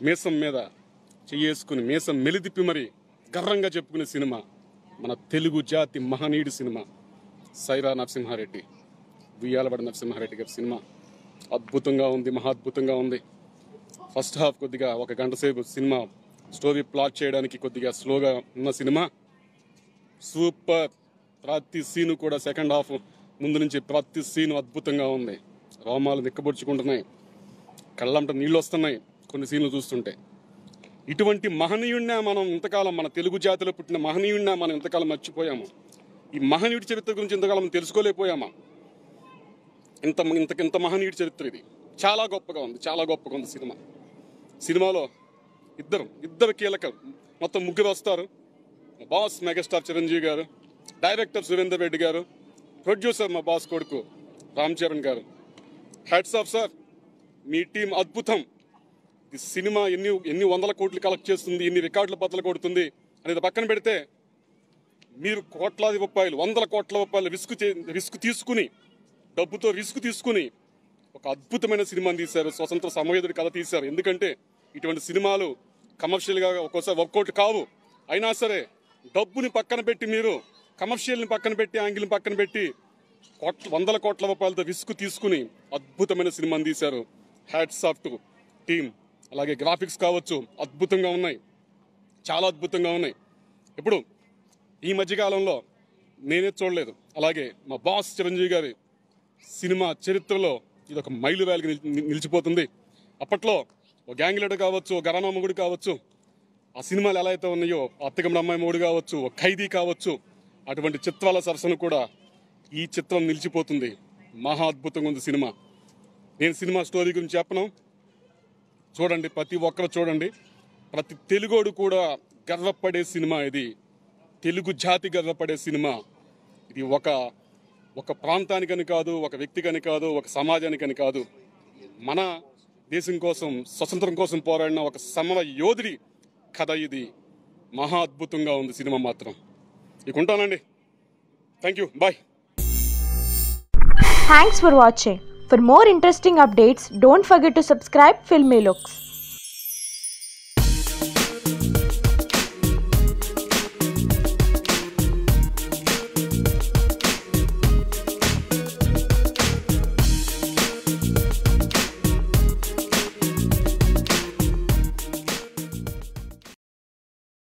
మీసం మీద చేసుకుని మీసం మెలిదిప్పి మరి గర్వంగా చెప్పుకునే సినిమా మన తెలుగు జాతి మహనీయుడి సినిమా సైరా నరసింహారెడ్డి, ఉయ్యాలవాడ నరసింహారెడ్డి గారి సినిమా. అద్భుతంగా ఉంది, మహాద్భుతంగా ఉంది. ఫస్ట్ హాఫ్ కొద్దిగా 1 గంట సేపు సినిమా స్టోరీ ప్లాట్ చేయడానికి కొద్దిగా స్లోగా ఉన్న సినిమా. సూపర్. ప్రతి సీను కూడా సెకండ్ హాఫ్ ముందు నుంచి ప్రతి సీను అద్భుతంగా ఉంది. రోమాలు నిక్కబొడుచుకుంటున్నాయి, కళ్ళంట నీళ్ళు వస్తున్నాయి కొన్ని సీన్లు చూస్తుంటే. ఇటువంటి మహనీయుడినా మనం ఇంతకాలం, మన తెలుగు జాతిలో పుట్టిన మహనీయుడినా మనం ఇంతకాలం మర్చిపోయాము. ఈ మహనీయుడి చరిత్ర గురించి ఇంతకాలం తెలుసుకోలేకపోయామా? ఇంత మహనీయుడి చరిత్ర ఇది. చాలా గొప్పగా ఉంది, చాలా గొప్పగా ఉంది సినిమా. సినిమాలో ఇద్దరు కీలకం, మొత్తం 3 వస్తారు. మా బాస్ మెగాస్టార్ చిరంజీవి గారు, డైరెక్టర్ సురేందర్ రెడ్డి గారు, ప్రొడ్యూసర్ మా బాస్ కొడుకు రామ్ చరణ్ గారు. హ్యాట్స్ ఆఫ్ సార్, మీ టీం అద్భుతం. ఈ సినిమా ఎన్ని 100 కోట్లు కలెక్ట్ చేస్తుంది, ఎన్ని రికార్డుల బద్దలు కొడుతుంది అనేది పక్కన పెడితే, మీరు కోట్లాది రూపాయలు, 100 కోట్ల రూపాయలు రిస్క్ తీసుకుని, డబ్బుతో రిస్క్ తీసుకుని ఒక అద్భుతమైన సినిమాని తీశారు. స్వతంత్ర సమయోధుడి కథ తీశారు. ఎందుకంటే ఇటువంటి సినిమాలు కమర్షియల్గా ఒక్కోసారి వర్కౌట్ కావు. అయినా సరే డబ్బుని పక్కన పెట్టి, మీరు కమర్షియల్ని పక్కన పెట్టి, యాంగిల్ని పక్కన పెట్టి 100 కోట్ల రూపాయలతో రిస్క్ తీసుకుని అద్భుతమైన సినిమాని తీశారు. Hats off to team. అలాగే గ్రాఫిక్స్ కావచ్చు, అద్భుతంగా ఉన్నాయి, చాలా అద్భుతంగా ఉన్నాయి. ఇప్పుడు ఈ మధ్యకాలంలో నేనే చూడలేదు. అలాగే మా బాస్ చిరంజీవి గారి సినిమా చరిత్రలో ఇది ఒక మైలురాయిగా నిలిచిపోతుంది. అప్పట్లో ఒక గ్యాంగ్ లీడర్ కావచ్చు, ఒక ఘరానా మొగుడు కావచ్చు, ఆ సినిమాలు ఎలా అయితే ఉన్నాయో, అత్తగమ్మ అమ్మాయి మొగుడు కావచ్చు, ఒక ఖైదీ కావచ్చు, అటువంటి చిత్రాల సరసన కూడా ఈ చిత్రం నిలిచిపోతుంది. మహా అద్భుతంగా ఉంది సినిమా. నేను సినిమా స్టోరీ గురించి చెప్పను, చూడండి, ప్రతి ఒక్కరు చూడండి. ప్రతి తెలుగోడు కూడా గర్వపడే సినిమా ఇది. తెలుగు జాతి గర్వపడే సినిమా ఇది. ఒక ప్రాంతానికని కాదు, ఒక వ్యక్తికని కాదు, ఒక సమాజానికని కాదు, మన దేశం కోసం, స్వతంత్రం కోసం పోరాడిన ఒక సమర యోధుడి కథ ఇది. మహా అద్భుతంగా ఉంది సినిమా మాత్రం. ఇక ఉంటానండి. Thank you, bye. Thanks for watching. For more interesting updates, don't forget to subscribe Filmy Looks.